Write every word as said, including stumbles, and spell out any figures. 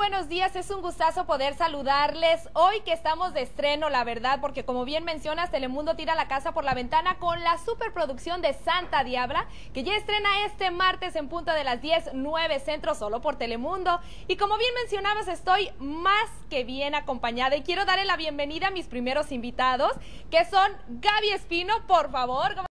buenos días, es un gustazo poder saludarles hoy que estamos de estreno, la verdad, porque como bien mencionas, Telemundo tira la casa por la ventana con la superproducción de Santa Diabla, que ya estrena este martes en punto de las diez, nueve centro, solo por Telemundo. Y como bien mencionabas, estoy más que bien acompañada y quiero darle la bienvenida a mis primeros invitados, que son Gaby Espino, por favor.